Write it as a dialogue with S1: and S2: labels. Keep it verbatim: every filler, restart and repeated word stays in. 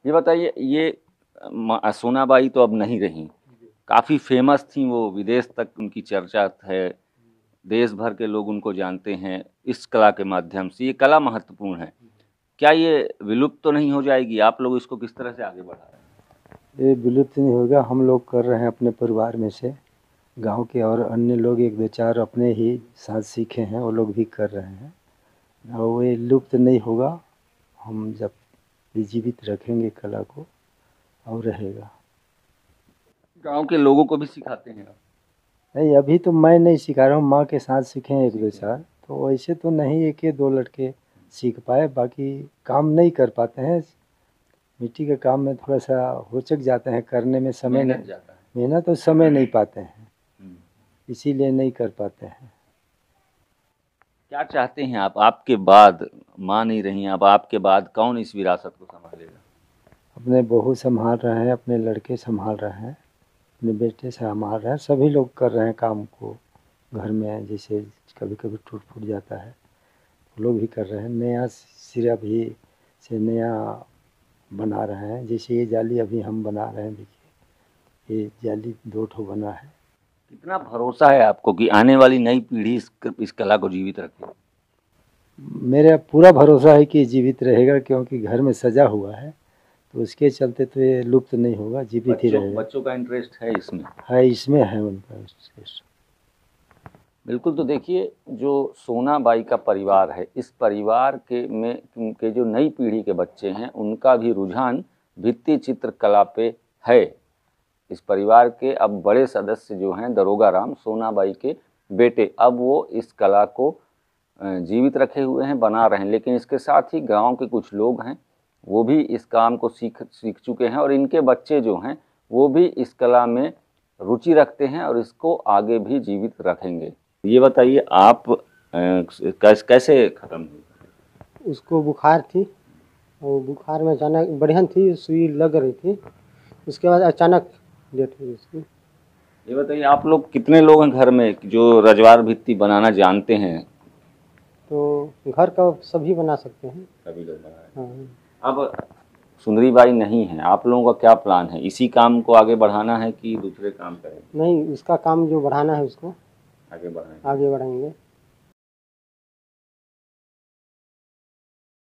S1: ये बताइए, ये म- सोनाबाई तो अब नहीं रही, काफ़ी फेमस थी वो, विदेश तक उनकी चर्चा है, देश भर के लोग उनको जानते हैं इस कला के माध्यम से। ये कला महत्वपूर्ण है, क्या ये विलुप्त तो नहीं हो जाएगी? आप लोग इसको किस तरह से आगे बढ़ा रहे हैं?
S2: ये विलुप्त नहीं होगा। हम लोग कर रहे हैं अपने परिवार में से, गांव के और अन्य लोग एक दो चार अपने ही साथ सीखे हैं, वो लोग भी कर रहे हैं और ये लुप्त नहीं होगा। हम जब भी जीवित रखेंगे कला को और रहेगा।
S1: गांव के लोगों को भी सिखाते हैं आप?
S2: नहीं, अभी तो मैं नहीं सिखा रहा हूँ, माँ के साथ सीखे हैं एक दो
S1: सीखे हैं।
S2: साल, तो वैसे तो नहीं, एक ही दो लड़के सीख पाए, बाकी काम नहीं कर पाते हैं। मिट्टी के काम में थोड़ा सा होचक जाते हैं, करने में समय
S1: मेहनत
S2: नहीं,
S1: ज़्यादा है।
S2: मेहनत और समय नहीं पाते हैं,
S1: हम्म।
S2: इसीलिए नहीं कर पाते हैं।
S1: क्या चाहते हैं आप, आपके बाद माँ नहीं रही, अब आपके बाद कौन इस विरासत को संभालेगा?
S2: अपने बहू संभाल रहे हैं, अपने लड़के संभाल रहे हैं, अपने बेटे संभाल रहे हैं, सभी लोग कर रहे हैं काम को। घर में जैसे कभी कभी टूट फूट जाता है, वो लोग भी कर रहे हैं। नया सिरा भी से नया बना रहे हैं, जैसे ये जाली अभी हम बना रहे हैं, देखिए ये जाली दो ठो बना है।
S1: कितना भरोसा है आपको कि आने वाली नई पीढ़ी इस, इस कला को जीवित रखे?
S2: मेरा पूरा भरोसा है कि जीवित रहेगा, क्योंकि घर में सजा हुआ है, तो उसके चलते तो ये लुप्त नहीं होगा, जीवित ही
S1: बच्चों
S2: रहेगा।
S1: बच्चों का इंटरेस्ट है इसमें?
S2: है, इसमें है उनका इंटरेस्ट।
S1: बिल्कुल। तो देखिए, जो सोनाबाई का परिवार है, इस परिवार के में के जो नई पीढ़ी के बच्चे हैं, उनका भी रुझान भित्ति चित्र कला पे है। इस परिवार के अब बड़े सदस्य जो हैं, दरोगा राम सोनाबाई के बेटे, अब वो इस कला को जीवित रखे हुए हैं, बना रहे हैं। लेकिन इसके साथ ही गांव के कुछ लोग हैं, वो भी इस काम को सीख सीख चुके हैं, और इनके बच्चे जो हैं वो भी इस कला में रुचि रखते हैं और इसको आगे भी जीवित रखेंगे। ये बताइए आप, कैस, कैसे खत्म हुई?
S3: उसको बुखार थी और बुखार में अचानक बढ़िया थी, सुई लग रही थी, उसके बाद अचानक डेथ हुई उसकी।
S1: ये बताइए, आप लोग कितने लोग हैं घर में जो रजवार भित्ति बनाना जानते हैं?
S3: तो घर का सभी बना सकते हैं।
S1: सभी लोग बना रहे हैं।
S3: हाँ।
S1: अब सुंदरीबाई नहीं है, आप लोगों का क्या प्लान है? इसी काम को आगे बढ़ाना है कि दूसरे काम करें?
S3: नहीं, उसका काम जो बढ़ाना है उसको
S1: आगे बढ़ाएं।
S3: आगे बढ़ाएंगे।